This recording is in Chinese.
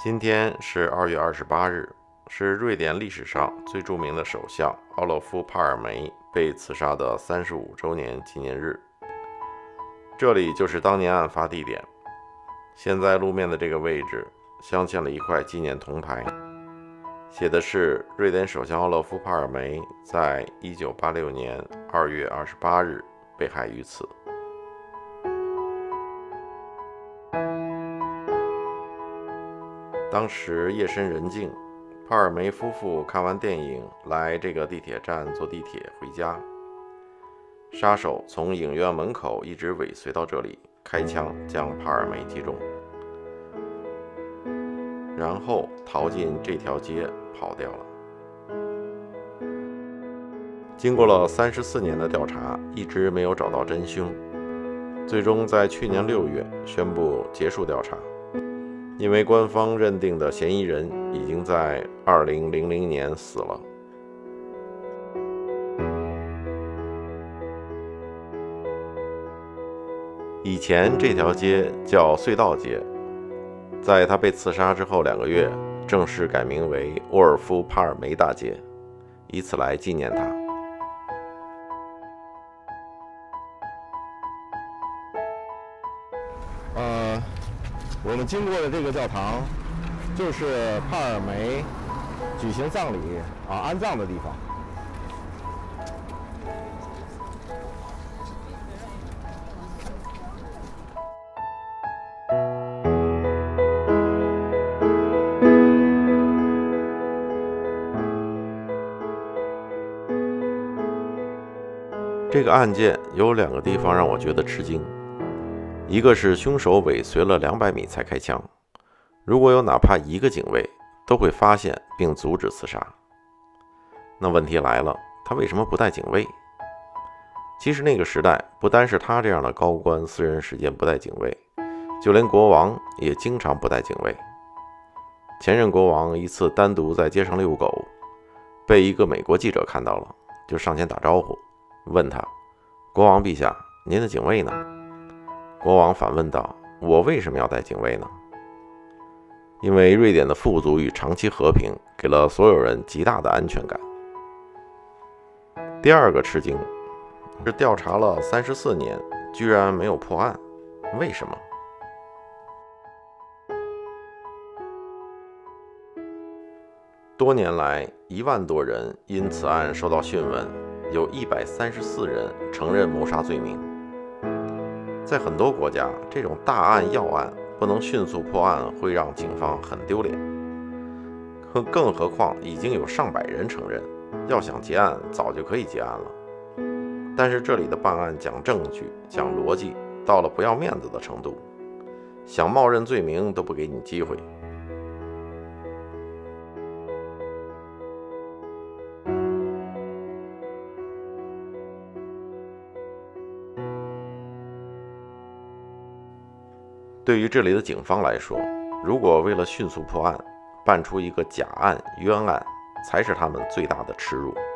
今天是2月28日，是瑞典历史上最著名的首相奥洛夫·帕尔梅被刺杀的35周年纪念日。这里就是当年案发地点，现在路面的这个位置镶嵌了一块纪念铜牌，写的是瑞典首相奥洛夫·帕尔梅在1986年2月28日被害于此。当时夜深人静，帕尔梅夫妇看完电影来这个地铁站坐地铁回家。杀手从影院门口一直尾随到这里，开枪将帕尔梅击中，然后逃进这条街跑掉了。经过了34年的调查，一直没有找到真凶，最终在去年6月宣布结束调查。因为官方认定的嫌疑人已经在2000年死了。以前这条街叫隧道街，在他被刺杀之后2个月，正式改名为沃尔夫·帕尔梅大街，以此来纪念他。 我们经过的这个教堂，就是帕尔梅举行葬礼安葬的地方。 这个案件有2个地方让我觉得吃惊。一个是凶手尾随了200米才开枪，如果有哪怕1个警卫，都会发现并阻止刺杀。那问题来了，他为什么不带警卫？其实那个时代，不单是他这样的高官私人时间不带警卫，就连国王也经常不带警卫。前任国王一次单独在街上遛狗，被一个美国记者看到了，就上前打招呼，问他：“国王陛下，您的警卫呢？”国王反问道：“我为什么要带警卫呢？”因为瑞典的富足与长期和平给了所有人极大的安全感。第2个吃惊是调查了34年，居然没有破案，为什么？多年来1万多人因此案受到讯问，有134人承认谋杀罪名。在很多国家，这种大案要案不能迅速破案，会让警方很丢脸。更何况已经有上百人承认，要想结案早就可以结案了。但是这里的办案讲证据、讲逻辑，到了不要面子的程度，想冒认罪名都不给你机会。对于这里的警方来说，如果为了迅速破案，办出一个假案、冤案，才是他们最大的耻辱。